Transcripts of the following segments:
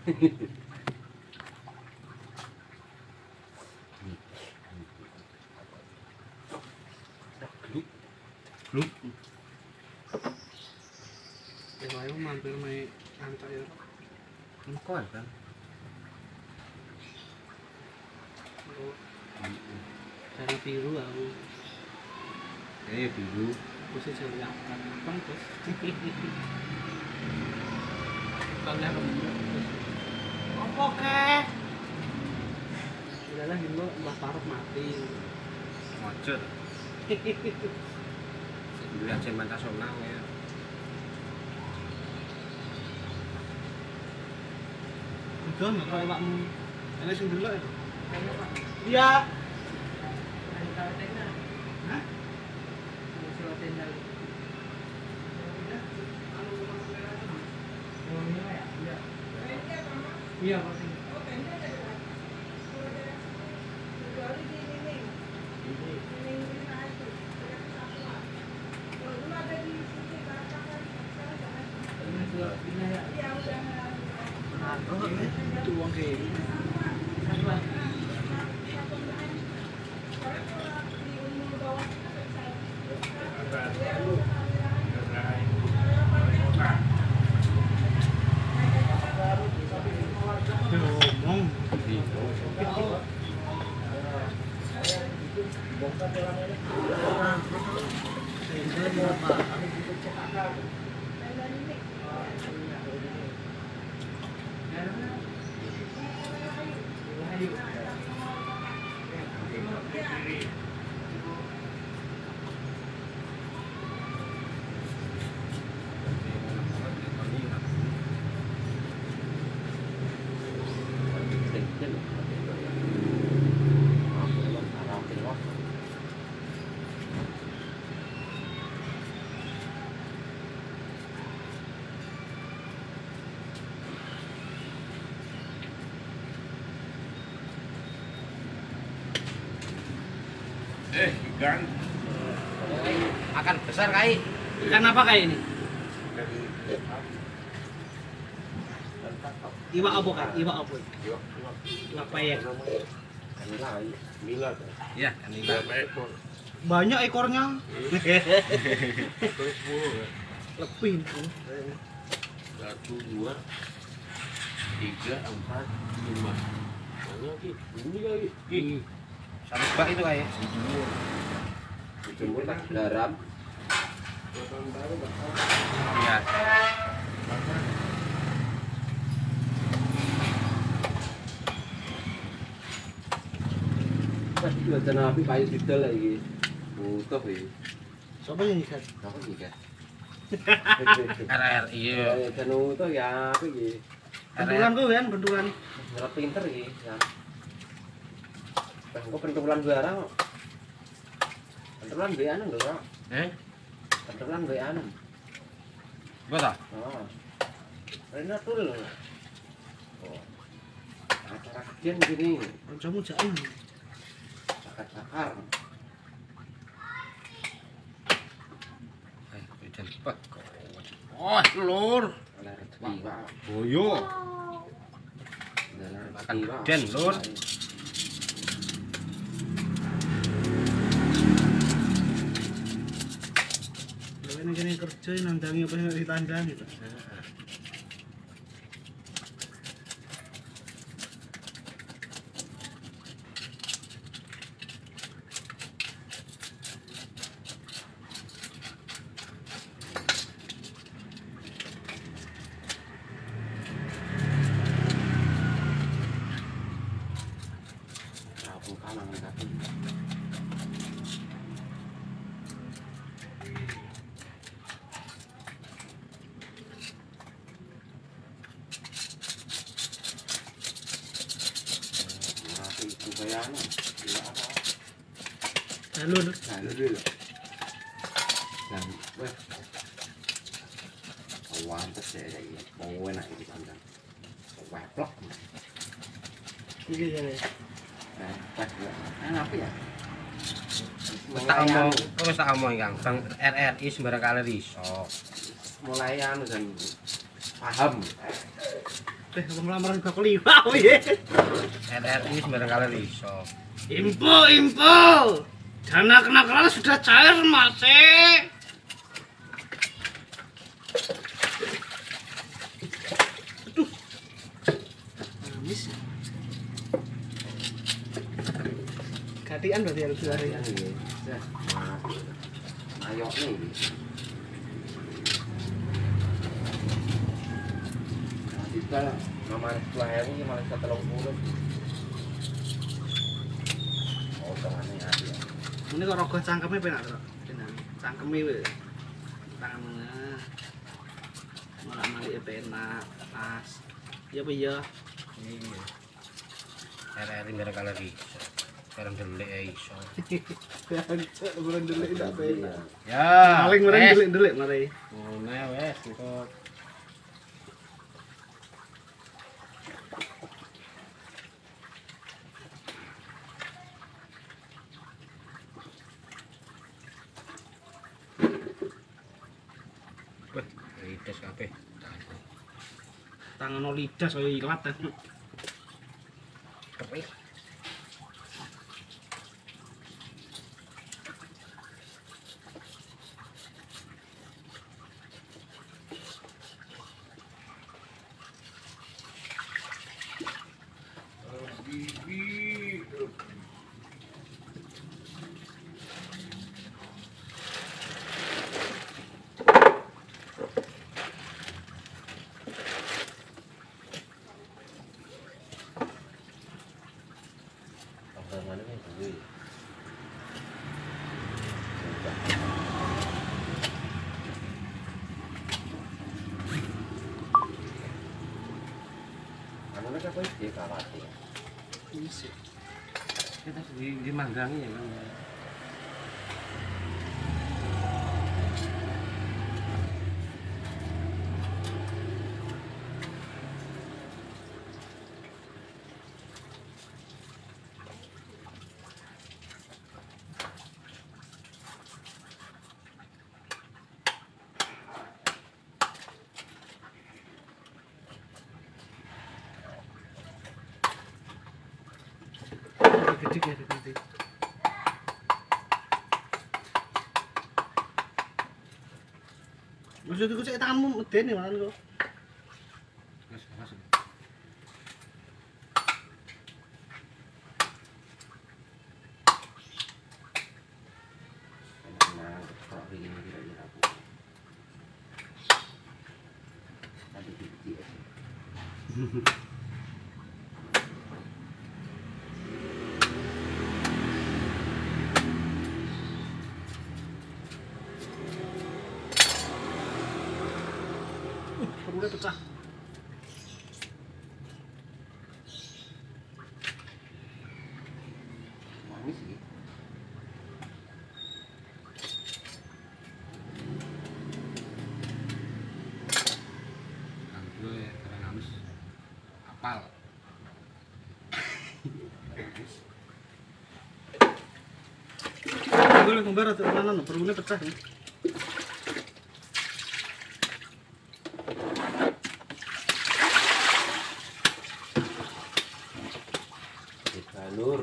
Gluk. Saya mampir main antar ya. Engkau kan. Cara biru aku. Biru. Aku sih cari apa bos? Kalau apa kek? Udahlah gitu Mbah Parok mati. Macet. Lihat semen nasional ya. Udah nggak kayak pakmu. Ini sing dulu ya. Iya. Hah? Iya, Pak. Itu uang kayak ngomong. Ikan akan besar kai. Ikan apa kayak ini? Iwak apa kan? Iwak apa? Iwak payek. Nila. Ya, nila. Banyak ekornya. Lebih. 1, 2, 3, 4, 5. Mana lagi? Ini lagi. Satu bak itu kai. Dijemur tak garam. Iya. Pas jualan api kayu sidal lagi. Butuh iki. Siapa yang ikan? Apa iki kan? RR iya. Ya jan utuh ya apa iki? Bentulan gue kan, bentulan. Ora pinter iki. Kok pentulan barang kok. Pentulan duwe anu lho, Kak. Pentulan duwe anu. Gua tak? Oh. Rena tul. Oh. Acara kecil gini. Kamu jangan. Bakar-bakar. Beda lepet. Oh, lur. Oleh rezeki, Pak. Boyo. Makan Den, lur. Ini kerja nandangi apa yang ditandang gitu. Aku kalang kaki. Bayano, iya apa? Halo. Halo dulu. Dan, weh. Awan terus ya, mau enak ini kandang. Weplok. Iki ya. Pas apa ya? Tak omong, wis tak omong Kang. Bang RRI sembarang kali iso. Mulai anu dan paham. Teh lamaran gak keliwat piye. RRI sembarang kali iso. Info. Dana kenakalan sudah cair, Mas. Aduh. Habis. Gantian berarti harus hari. Ayo nih. Kita nomor 2000 malah 130. Oh, tengane ati. Ini kok rogoh cangkeme penak to. Tenan. Cangkeme wis. Tangan. Malah malike penak, pas. Ya apa ya? Iya. RRI sembarang kali iso. Sekarang delik iso. Gancuk bulan delik ndak penak. Ya. Paling mereng delik mari. Ngono wes engko. Wah, lidas kabeh. Tangan lidas kaya ilat. Kepik. Mereka pun di kawati. Isi. Kita di manggangi ya kan. Gede ya gede. Maksudku cek tanganmu meden ya malan kok. Mas. Nah, kok begini kira-kira aku. Tadi di Perutnya pecah. manis sih. Kang gue karena ngamis apal. Boleh kembar atau mana? Perutnya pecah. Jalur.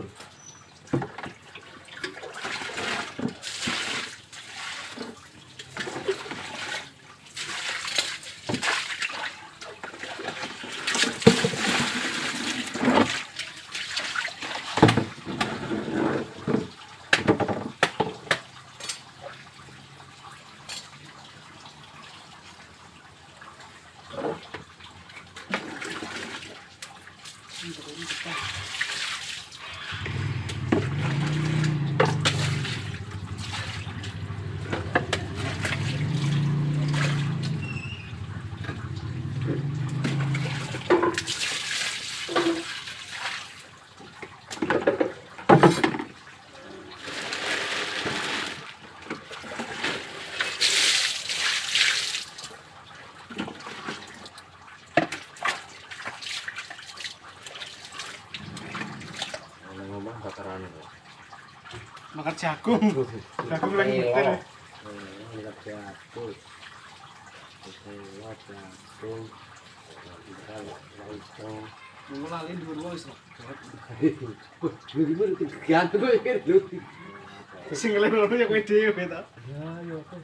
bakaran. Makan jagung. Jagung lagi betul. Ini jagung. Ini jagung. Mulu lali dua-dua wis. Gimana kegiatan gue ini lho. Sing ngono ya kowe dhewe ta. Ya yo oke.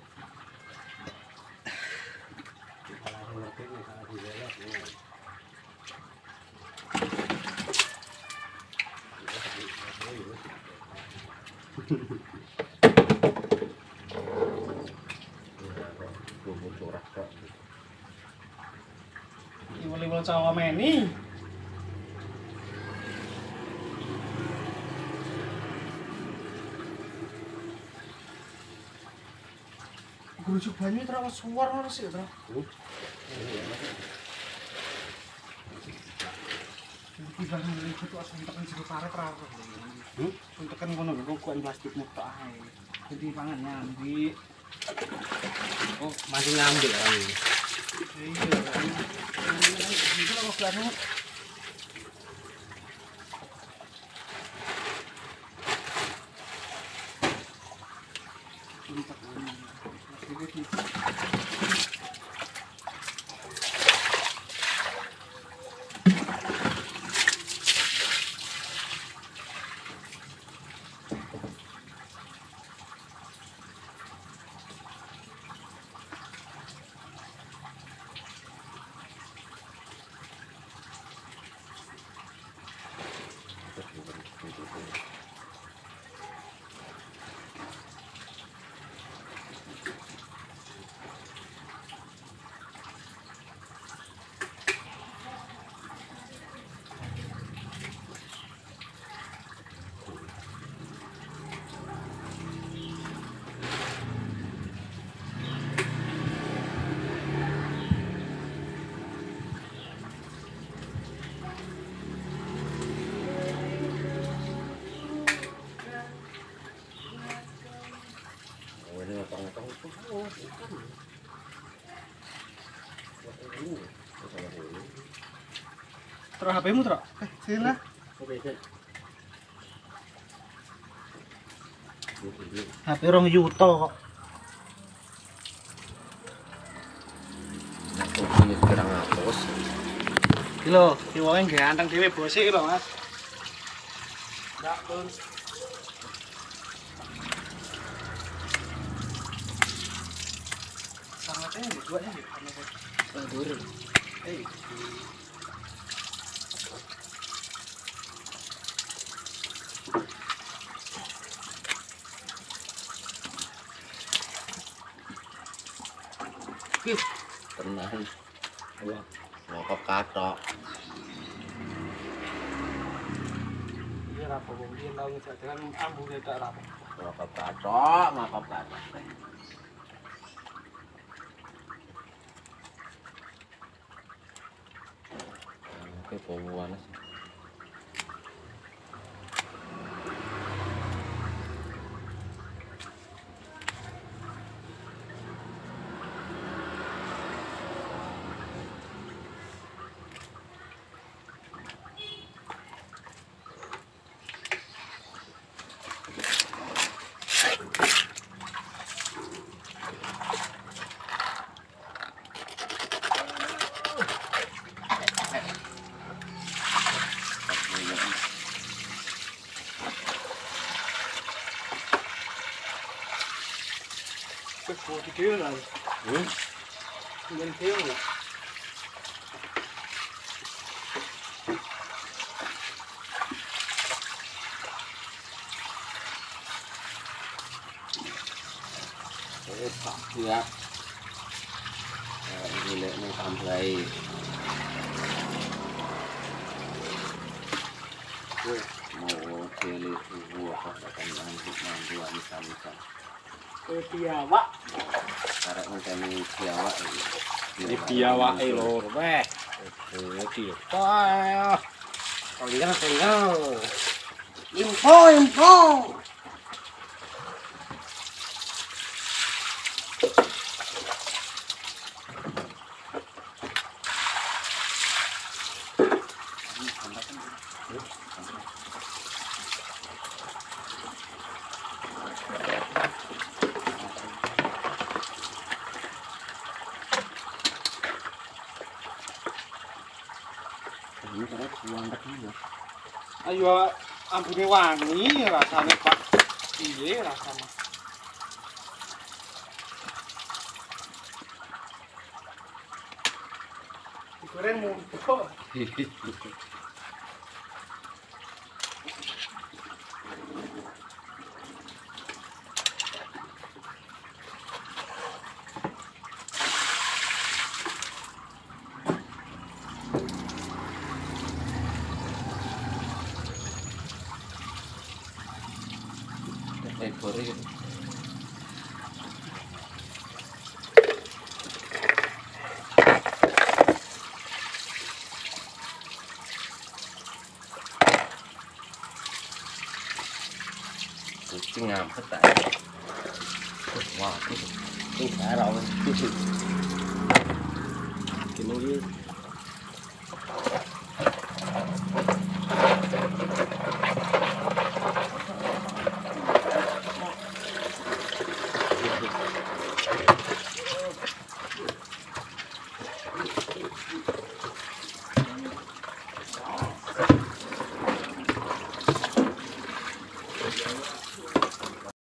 Iwal-iwal cawa meni. Grujuk banyu terus suar ngono sih, Tro. Iki barang iki tuh suntekan jero karet ra. Suntekan ngono lho kok plastik mutok ae. Jadi pangan nyambi. Oh, masih ngambil orang ini. Iya. Itu kok barang. Terus HP-mu, Tro? Sini lah. HP 2 juta kok. Ini sekarang ngapus. Iki lho, ki wong ganteng dhewe bose iki lho, Mas. Ndak, Bun. Sangatnya di dua ini karena Tandur. Tenang. Wah, ngokok katok. Iya rapo wong iki tau ngejadikan ambune tak rapo. Ngokok katok, ngokok katok. Oke, panas. Kok dhewe lah. Tinggal dhewe. Tak siap. Gilek nih sampai. Mau celi buah akan lanjut manduan bisa. Piawak. Karek ngenteni piawak iki. Ini piawake lho, weh. Iki. Wah. Tinggal. Info. Ini karena wandak ini. Ayo ampune wangi rasane Pak. Piye rasane? Goreng mumpuk. Ekor itu. Kucing apa tak? Wah, ini sarau. Ini